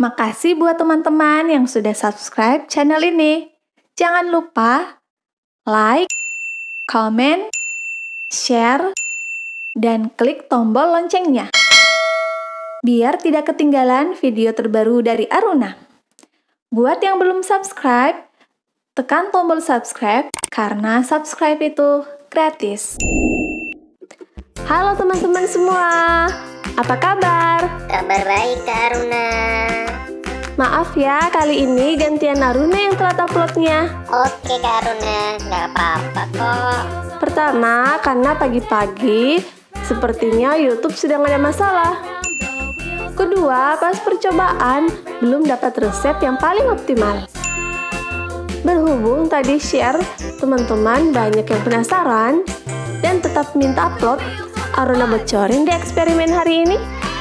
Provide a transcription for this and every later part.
Makasih buat teman-teman yang sudah subscribe channel ini. Jangan lupa like, comment, share, dan klik tombol loncengnya, biar tidak ketinggalan video terbaru dari Aruna. Buat yang belum subscribe, tekan tombol subscribe karena subscribe itu gratis. Halo teman-teman semua, apa kabar? Kabar baik Kak Aruna. Maaf ya, kali ini gantian Aruna yang telat uploadnya. Oke Kak Aruna, nggak apa-apa kok. Pertama, karena pagi-pagi sepertinya YouTube sedang ada masalah. Kedua, pas percobaan belum dapat resep yang paling optimal. Berhubung tadi share, teman-teman banyak yang penasaran dan tetap minta upload, Aruna bocorin di eksperimen hari ini.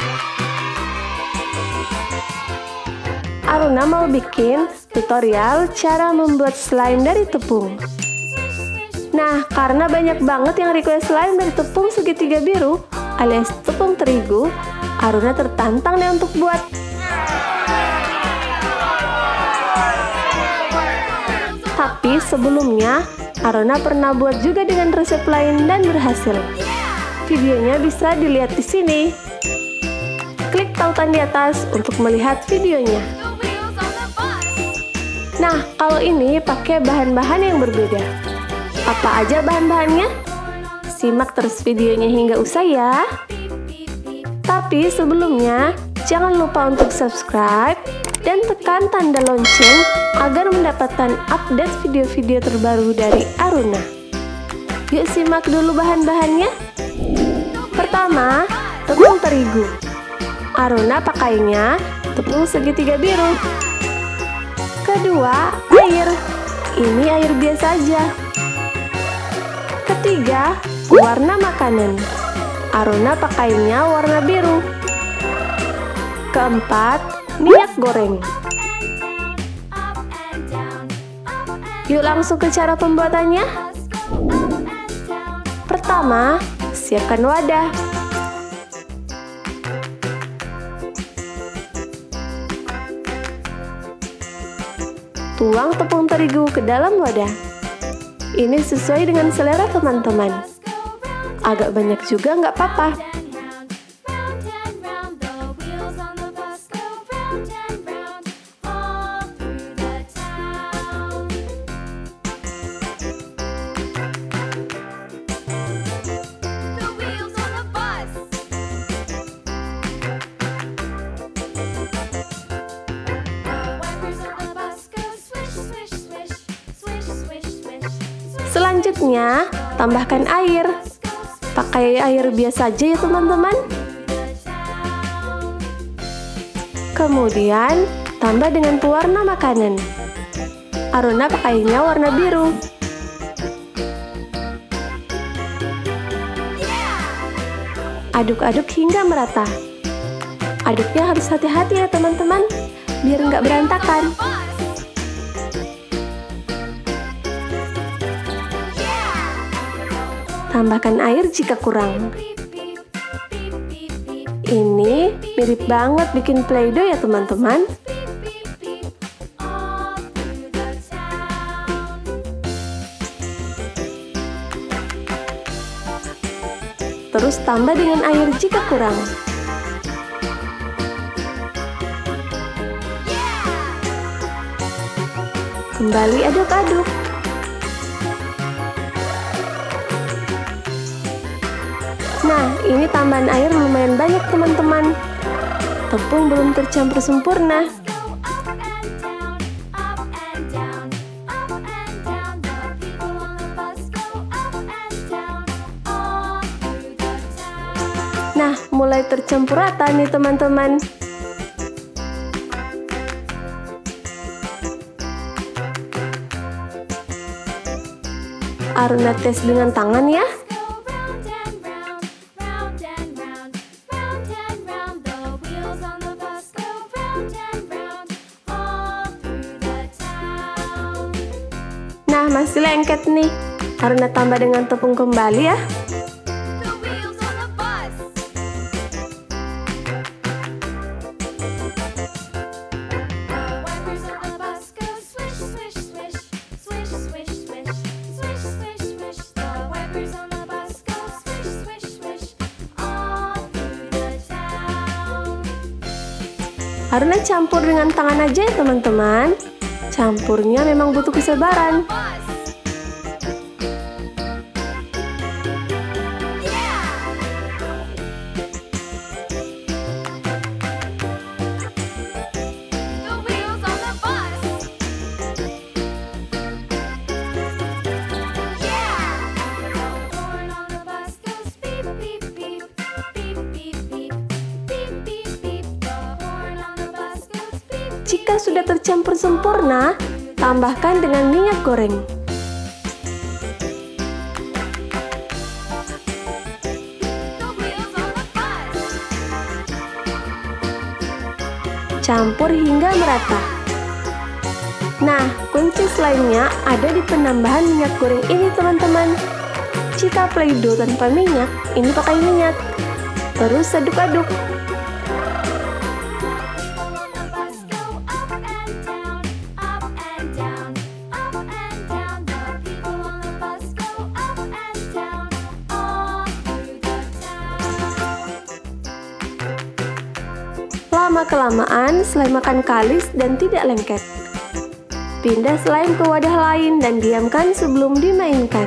Aruna mau bikin tutorial cara membuat slime dari tepung. Nah, karena banyak banget yang request slime dari tepung segitiga biru alias tepung terigu, Aruna tertantang deh untuk buat. Tapi sebelumnya, Aruna pernah buat juga dengan resep lain dan berhasil. Videonya bisa dilihat di sini. Klik tautan di atas untuk melihat videonya. Nah, kalau ini pakai bahan-bahan yang berbeda. Apa aja bahan-bahannya? Simak terus videonya hingga usai ya. Tapi sebelumnya, jangan lupa untuk subscribe dan tekan tanda lonceng agar mendapatkan update video-video terbaru dari Aruna. Yuk simak dulu bahan-bahannya. Pertama, tepung terigu. Aruna pakainya tepung segitiga biru. Kedua, air. Ini air biasa aja. Ketiga, warna makanan. Aruna pakainya warna biru. Keempat, minyak goreng. Yuk langsung ke cara pembuatannya. Pertama, siapkan wadah. Tuang tepung terigu ke dalam wadah. Ini sesuai dengan selera teman-teman. Agak banyak juga nggak apa-apa. Selanjutnya, tambahkan air. Pakai air biasa aja ya teman-teman. Kemudian, tambah dengan pewarna makanan. Aruna pakainya warna biru. Aduk-aduk hingga merata. Aduknya harus hati-hati ya teman-teman, biar nggak berantakan. Tambahkan air jika kurang. Ini mirip banget bikin play-doh ya teman-teman. Terus tambah dengan air jika kurang. Kembali aduk-aduk. Nah, ini tambahan air lumayan banyak teman-teman. Tepung belum tercampur sempurna. Nah, mulai tercampur rata nih teman-teman. Aruna tes dengan tangan ya. Nah, masih lengket nih. Aruna tambah dengan tepung kembali ya. Aruna campur dengan tangan aja ya teman-teman. Campurnya memang butuh kesabaran. Jika sudah tercampur sempurna, tambahkan dengan minyak goreng. Campur hingga merata. Nah, kunci lainnya ada di penambahan minyak goreng ini teman-teman. Jika Play-Doh tanpa minyak, ini pakai minyak. Terus aduk-aduk. Lama-kelamaan slime makan kalis dan tidak lengket. Pindah slime ke wadah lain dan diamkan sebelum dimainkan.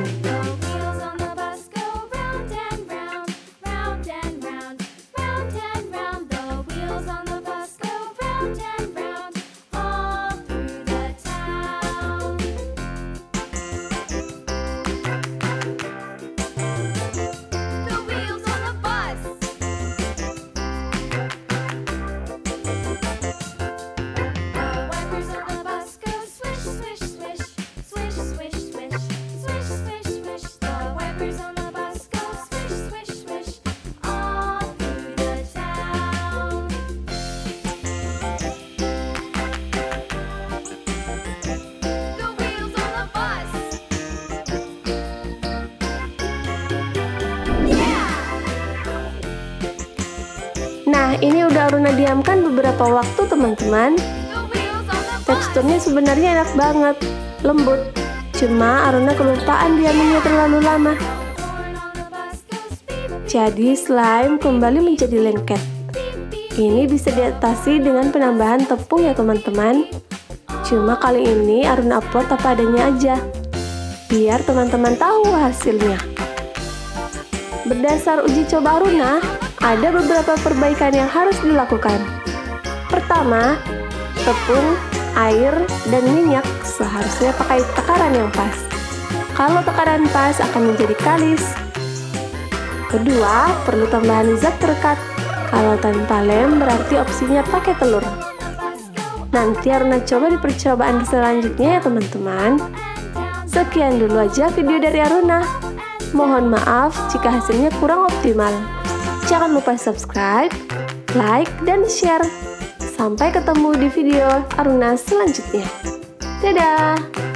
Nah, ini udah Aruna diamkan beberapa waktu teman-teman. Teksturnya sebenarnya enak banget, lembut. Cuma Aruna kelupaan diaminnya terlalu lama. Jadi slime kembali menjadi lengket. Ini bisa diatasi dengan penambahan tepung ya teman-teman. Cuma kali ini Aruna upload apa adanya aja, biar teman-teman tahu hasilnya. Berdasar uji coba Aruna, ada beberapa perbaikan yang harus dilakukan. Pertama, tepung, air, dan minyak seharusnya pakai takaran yang pas. Kalau takaran pas akan menjadi kalis. Kedua, perlu tambahan zat perekat. Kalau tanpa lem berarti opsinya pakai telur. Nanti Aruna coba di percobaan selanjutnya ya teman-teman. Sekian dulu aja video dari Aruna. Mohon maaf jika hasilnya kurang optimal. Jangan lupa subscribe, like, dan share. Sampai ketemu di video Aruna selanjutnya. Dadah!